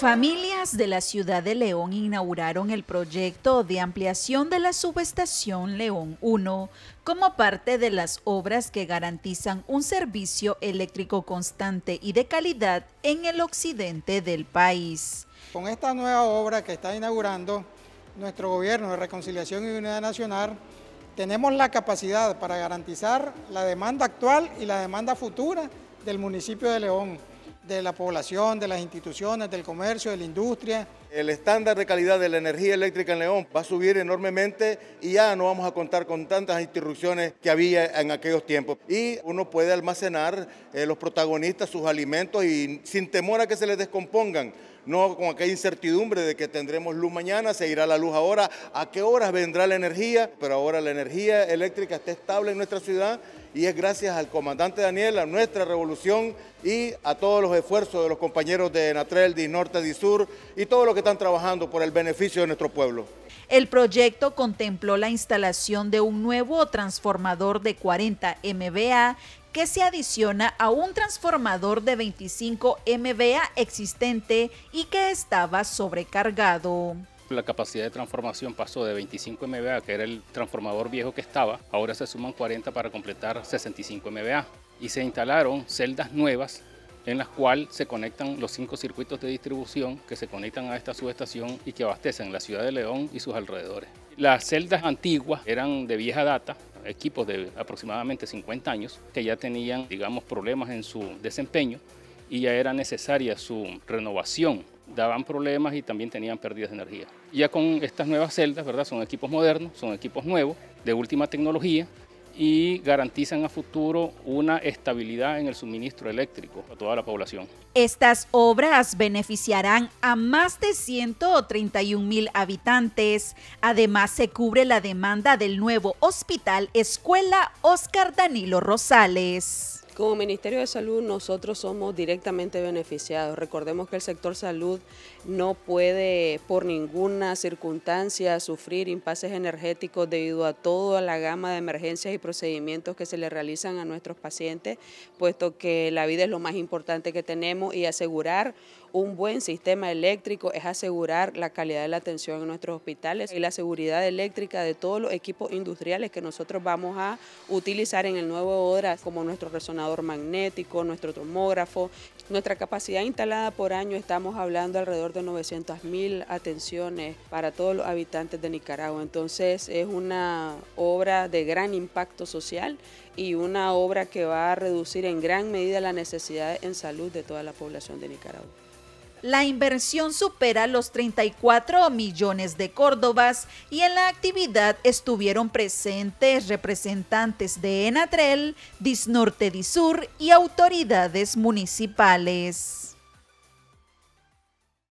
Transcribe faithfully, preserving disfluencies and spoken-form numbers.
Familias de la ciudad de León inauguraron el proyecto de ampliación de la subestación León uno como parte de las obras que garantizan un servicio eléctrico constante y de calidad en el occidente del país. Con esta nueva obra que está inaugurando nuestro gobierno de Reconciliación y Unidad Nacional, tenemos la capacidad para garantizar la demanda actual y la demanda futura del municipio de León, de la población, de las instituciones, del comercio, de la industria. El estándar de calidad de la energía eléctrica en León va a subir enormemente y ya no vamos a contar con tantas interrupciones que había en aquellos tiempos. Y uno puede almacenar eh, los protagonistas sus alimentos y sin temor a que se les descompongan. No con aquella incertidumbre de que tendremos luz mañana, se irá la luz ahora, a qué horas vendrá la energía, pero ahora la energía eléctrica está estable en nuestra ciudad y es gracias al comandante Daniel, a nuestra revolución y a todos los esfuerzos de los compañeros de Enatrel, Disnorte, Disur y todos los que están trabajando por el beneficio de nuestro pueblo. El proyecto contempló la instalación de un nuevo transformador de cuarenta megavatios que se adiciona a un transformador de veinticinco megavatios existente y que estaba sobrecargado. La capacidad de transformación pasó de veinticinco megavatios, que era el transformador viejo que estaba, ahora se suman cuarenta para completar sesenta y cinco megavatios. Y se instalaron celdas nuevas en las cuales se conectan los cinco circuitos de distribución que se conectan a esta subestación y que abastecen la ciudad de León y sus alrededores. Las celdas antiguas eran de vieja data, equipos de aproximadamente cincuenta años, que ya tenían, digamos, problemas en su desempeño y ya era necesaria su renovación. Daban problemas y también tenían pérdidas de energía. Ya con estas nuevas celdas, ¿verdad? Son equipos modernos, son equipos nuevos, de última tecnología y garantizan a futuro una estabilidad en el suministro eléctrico a toda la población. Estas obras beneficiarán a más de ciento treinta y un mil habitantes. Además, se cubre la demanda del nuevo Hospital Escuela Óscar Danilo Rosales. Como Ministerio de Salud nosotros somos directamente beneficiados. Recordemos que el sector salud no puede por ninguna circunstancia sufrir impases energéticos debido a toda la gama de emergencias y procedimientos que se le realizan a nuestros pacientes, puesto que la vida es lo más importante que tenemos y asegurar un buen sistema eléctrico es asegurar la calidad de la atención en nuestros hospitales y la seguridad eléctrica de todos los equipos industriales que nosotros vamos a utilizar en el nuevo obra, como nuestro resonador magnético, nuestro tomógrafo. Nuestra capacidad instalada por año estamos hablando alrededor de novecientas mil atenciones para todos los habitantes de Nicaragua. Entonces es una obra de gran impacto social y una obra que va a reducir en gran medida la necesidad en salud de toda la población de Nicaragua. La inversión supera los treinta y cuatro millones de córdobas y en la actividad estuvieron presentes representantes de Enatrel, Disnorte, Disur y autoridades municipales.